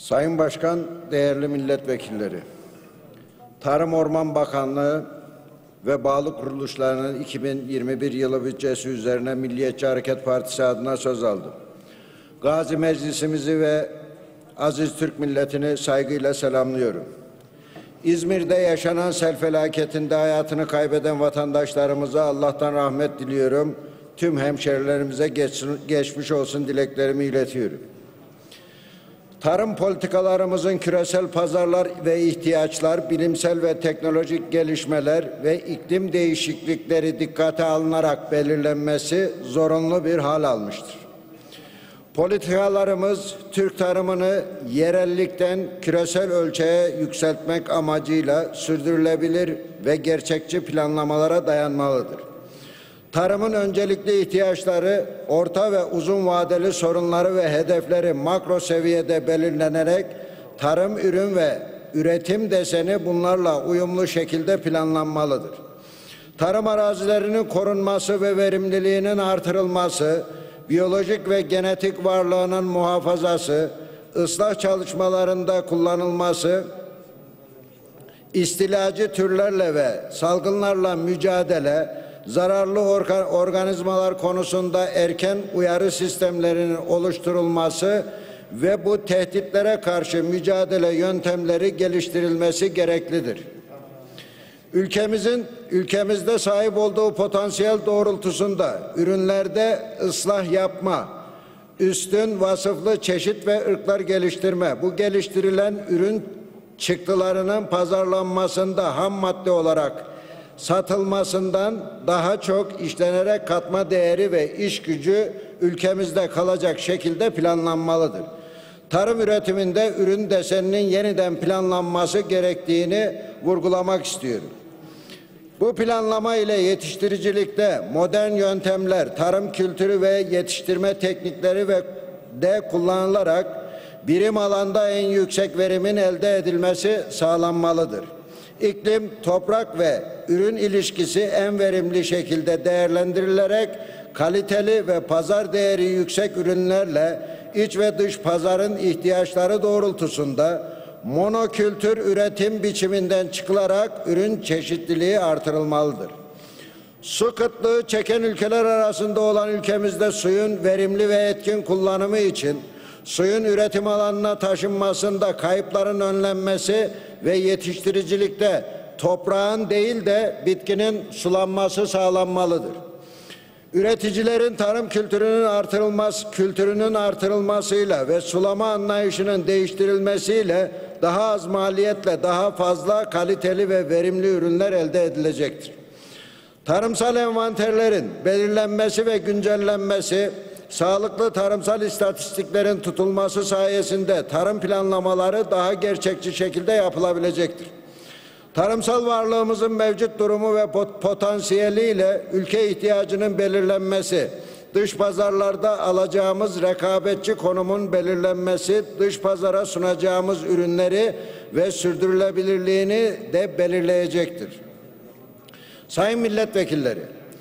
Sayın Başkan, değerli milletvekilleri, Tarım Orman Bakanlığı ve bağlı kuruluşlarının 2021 yılı bütçesi üzerine Milliyetçi Hareket Partisi adına söz aldım. Gazi Meclisimizi ve aziz Türk milletini saygıyla selamlıyorum. İzmir'de yaşanan sel felaketinde hayatını kaybeden vatandaşlarımıza Allah'tan rahmet diliyorum. Tüm hemşerilerimize geçmiş olsun dileklerimi iletiyorum. Tarım politikalarımızın küresel pazarlar ve ihtiyaçlar, bilimsel ve teknolojik gelişmeler ve iklim değişiklikleri dikkate alınarak belirlenmesi zorunlu bir hal almıştır. Politikalarımız Türk tarımını yerellikten küresel ölçeğe yükseltmek amacıyla sürdürülebilir ve gerçekçi planlamalara dayanmalıdır. Tarımın öncelikli ihtiyaçları, orta ve uzun vadeli sorunları ve hedefleri makro seviyede belirlenerek tarım ürün ve üretim deseni bunlarla uyumlu şekilde planlanmalıdır. Tarım arazilerinin korunması ve verimliliğinin artırılması, biyolojik ve genetik varlığının muhafazası, ıslah çalışmalarında kullanılması, istilacı türlerle ve salgınlarla mücadele, zararlı organizmalar konusunda erken uyarı sistemlerinin oluşturulması ve bu tehditlere karşı mücadele yöntemleri geliştirilmesi gereklidir. Ülkemizde sahip olduğu potansiyel doğrultusunda ürünlerde ıslah yapma, üstün vasıflı çeşit ve ırklar geliştirme, bu geliştirilen ürün çıktılarının pazarlanmasında ham madde olarak satılmasından daha çok işlenerek katma değeri ve iş gücü ülkemizde kalacak şekilde planlanmalıdır. Tarım üretiminde ürün deseninin yeniden planlanması gerektiğini vurgulamak istiyorum. Bu planlama ile yetiştiricilikte modern yöntemler, tarım kültürü ve yetiştirme teknikleri de kullanılarak birim alanda en yüksek verimin elde edilmesi sağlanmalıdır. İklim, toprak ve ürün ilişkisi en verimli şekilde değerlendirilerek kaliteli ve pazar değeri yüksek ürünlerle iç ve dış pazarın ihtiyaçları doğrultusunda monokültür üretim biçiminden çıkılarak ürün çeşitliliği artırılmalıdır. Su kıtlığı çeken ülkeler arasında olan ülkemizde suyun verimli ve etkin kullanımı için suyun üretim alanına taşınmasında kayıpların önlenmesi ve yetiştiricilikte toprağın değil de bitkinin sulanması sağlanmalıdır. Üreticilerin tarım kültürünün artırılmasıyla ve sulama anlayışının değiştirilmesiyle daha az maliyetle daha fazla kaliteli ve verimli ürünler elde edilecektir. Tarımsal envanterlerin belirlenmesi ve güncellenmesi, sağlıklı tarımsal istatistiklerin tutulması sayesinde tarım planlamaları daha gerçekçi şekilde yapılabilecektir. Tarımsal varlığımızın mevcut durumu ve potansiyeliyle ülke ihtiyacının belirlenmesi, dış pazarlarda alacağımız rekabetçi konumun belirlenmesi, dış pazara sunacağımız ürünleri ve sürdürülebilirliğini de belirleyecektir. Sayın milletvekilleri,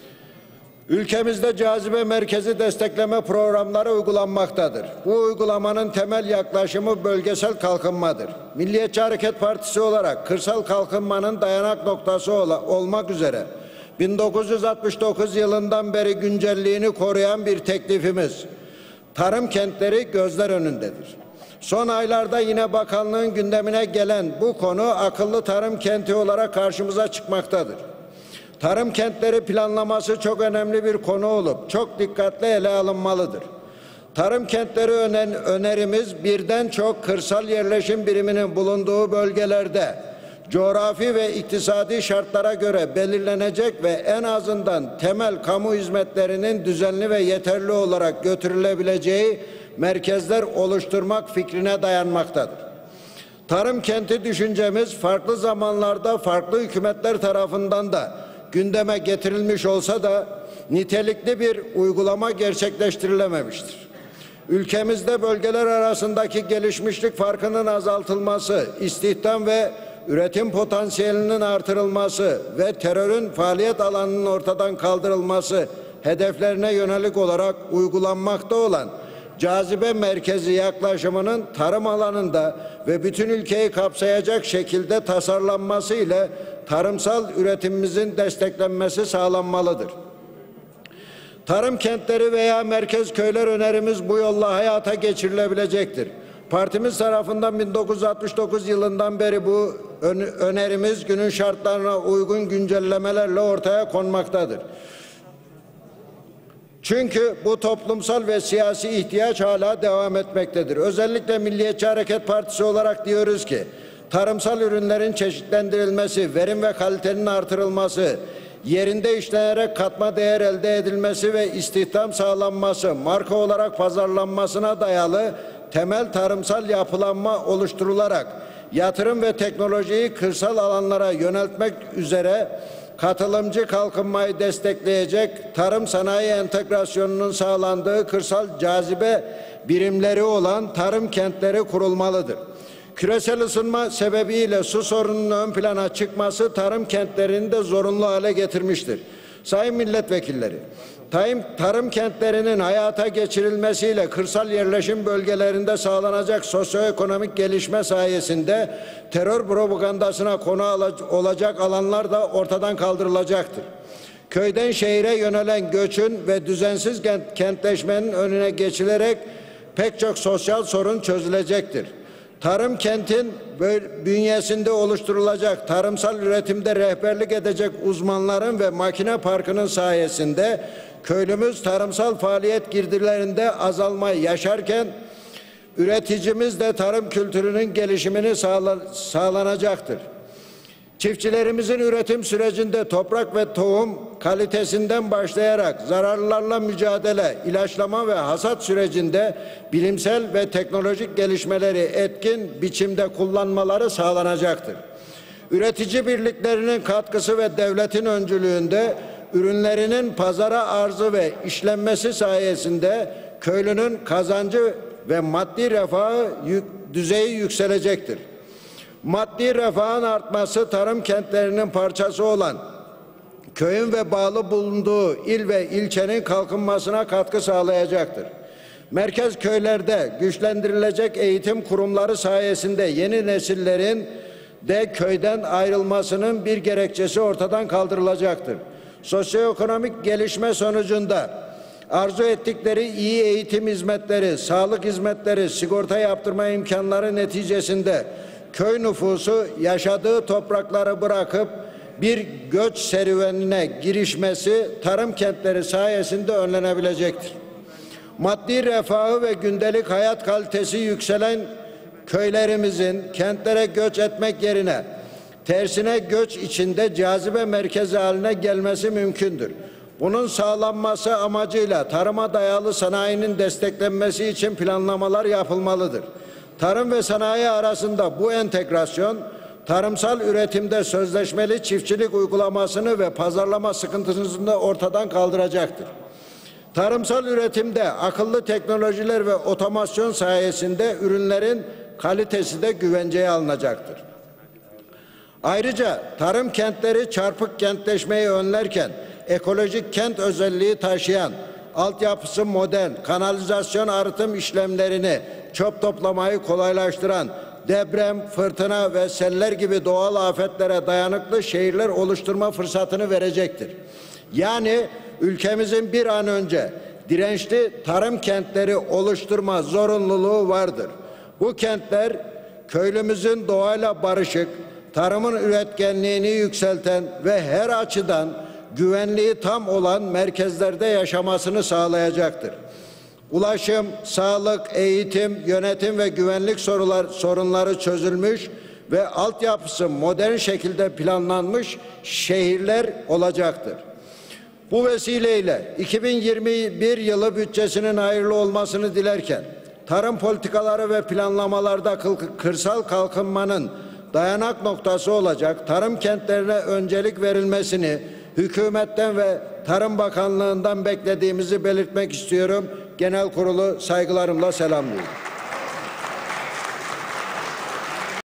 ülkemizde cazibe merkezi destekleme programları uygulanmaktadır. Bu uygulamanın temel yaklaşımı bölgesel kalkınmadır. Milliyetçi Hareket Partisi olarak kırsal kalkınmanın dayanak noktası olmak üzere 1969 yılından beri güncelliğini koruyan bir teklifimiz, tarım kentleri gözler önündedir. Son aylarda yine bakanlığın gündemine gelen bu konu akıllı tarım kenti olarak karşımıza çıkmaktadır. Tarım kentleri planlaması çok önemli bir konu olup çok dikkatli ele alınmalıdır. Tarım kentleri önerimiz birden çok kırsal yerleşim biriminin bulunduğu bölgelerde coğrafi ve iktisadi şartlara göre belirlenecek ve en azından temel kamu hizmetlerinin düzenli ve yeterli olarak götürülebileceği merkezler oluşturmak fikrine dayanmaktadır. Tarım kenti düşüncemiz farklı zamanlarda farklı hükümetler tarafından da gündeme getirilmiş olsa da nitelikli bir uygulama gerçekleştirilememiştir. Ülkemizde bölgeler arasındaki gelişmişlik farkının azaltılması, istihdam ve üretim potansiyelinin artırılması ve terörün faaliyet alanının ortadan kaldırılması hedeflerine yönelik olarak uygulanmakta olan cazibe merkezi yaklaşımının tarım alanında ve bütün ülkeyi kapsayacak şekilde tasarlanması ile tarımsal üretimimizin desteklenmesi sağlanmalıdır. Tarım kentleri veya merkez köyler önerimiz bu yolla hayata geçirilebilecektir. Partimiz tarafından 1969 yılından beri bu önerimiz günün şartlarına uygun güncellemelerle ortaya konmaktadır. Çünkü bu toplumsal ve siyasi ihtiyaç hala devam etmektedir. Özellikle Milliyetçi Hareket Partisi olarak diyoruz ki, tarımsal ürünlerin çeşitlendirilmesi, verim ve kalitenin artırılması, yerinde işlenerek katma değer elde edilmesi ve istihdam sağlanması, marka olarak pazarlanmasına dayalı temel tarımsal yapılanma oluşturularak yatırım ve teknolojiyi kırsal alanlara yöneltmek üzere katılımcı kalkınmayı destekleyecek tarım sanayi entegrasyonunun sağlandığı kırsal cazibe birimleri olan tarım kentleri kurulmalıdır. Küresel ısınma sebebiyle su sorununun ön plana çıkması tarım kentlerini de zorunlu hale getirmiştir. Sayın milletvekilleri, tarım kentlerinin hayata geçirilmesiyle kırsal yerleşim bölgelerinde sağlanacak sosyoekonomik gelişme sayesinde terör propagandasına konu olacak alanlar da ortadan kaldırılacaktır. Köyden şehire yönelen göçün ve düzensiz kentleşmenin önüne geçilerek pek çok sosyal sorun çözülecektir. Tarım kentin bünyesinde oluşturulacak tarımsal üretimde rehberlik edecek uzmanların ve makine parkının sayesinde köylümüz tarımsal faaliyet girdilerinde azalmayı yaşarken üreticimiz de tarım kültürünün gelişimini sağlanacaktır. Çiftçilerimizin üretim sürecinde toprak ve tohum kalitesinden başlayarak zararlarla mücadele, ilaçlama ve hasat sürecinde bilimsel ve teknolojik gelişmeleri etkin biçimde kullanmaları sağlanacaktır. Üretici birliklerinin katkısı ve devletin öncülüğünde ürünlerinin pazara arzı ve işlenmesi sayesinde köylünün kazancı ve maddi refahı düzeyi yükselecektir. Maddi refahın artması tarım kentlerinin parçası olan köyün ve bağlı bulunduğu il ve ilçenin kalkınmasına katkı sağlayacaktır. Merkez köylerde güçlendirilecek eğitim kurumları sayesinde yeni nesillerin de köyden ayrılmasının bir gerekçesi ortadan kaldırılacaktır. Sosyoekonomik gelişme sonucunda arzu ettikleri iyi eğitim hizmetleri, sağlık hizmetleri, sigorta yaptırma imkanları neticesinde köy nüfusu yaşadığı toprakları bırakıp bir göç serüvenine girişmesi tarım kentleri sayesinde önlenebilecektir. Maddi refahı ve gündelik hayat kalitesi yükselen köylerimizin kentlere göç etmek yerine tersine göç içinde cazibe merkezi haline gelmesi mümkündür. Bunun sağlanması amacıyla tarıma dayalı sanayinin desteklenmesi için planlamalar yapılmalıdır. Tarım ve sanayi arasında bu entegrasyon, tarımsal üretimde sözleşmeli çiftçilik uygulamasını ve pazarlama sıkıntısını da ortadan kaldıracaktır. Tarımsal üretimde akıllı teknolojiler ve otomasyon sayesinde ürünlerin kalitesi de güvenceye alınacaktır. Ayrıca tarım kentleri çarpık kentleşmeyi önlerken ekolojik kent özelliği taşıyan, altyapısı modern, kanalizasyon arıtım işlemlerini, çöp toplamayı kolaylaştıran, deprem, fırtına ve seller gibi doğal afetlere dayanıklı şehirler oluşturma fırsatını verecektir. Yani ülkemizin bir an önce dirençli tarım kentleri oluşturma zorunluluğu vardır. Bu kentler köylümüzün doğayla barışık, tarımın üretkenliğini yükselten ve her açıdan güvenliği tam olan merkezlerde yaşamasını sağlayacaktır. Ulaşım, sağlık, eğitim, yönetim ve güvenlik sorunları çözülmüş ve altyapısı modern şekilde planlanmış şehirler olacaktır. Bu vesileyle 2021 yılı bütçesinin hayırlı olmasını dilerken, tarım politikaları ve planlamalarda kırsal kalkınmanın dayanak noktası olacak tarım kentlerine öncelik verilmesini hükümetten ve Tarım Bakanlığı'ndan beklediğimizi belirtmek istiyorum. Genel kurulu saygılarımla selamlıyorum.